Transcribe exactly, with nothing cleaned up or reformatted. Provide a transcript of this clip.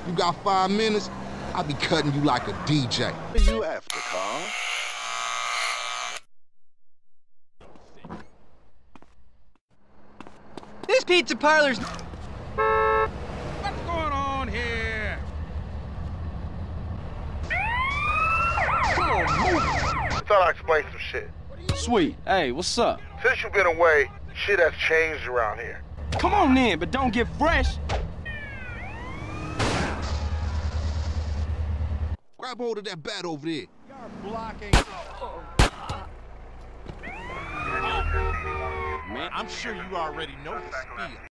You got five minutes? I'll be cutting you like a D J. What are you after, Carl? This pizza parlor's... What's going on here? Come on, move. I thought I'd explain some shit. Sweet. Hey, what's up? Since you've been away, shit has changed around here. Come on in, but don't get fresh. Grab hold of that bat over there. You're blocking. Man, I'm sure you already know the spiel.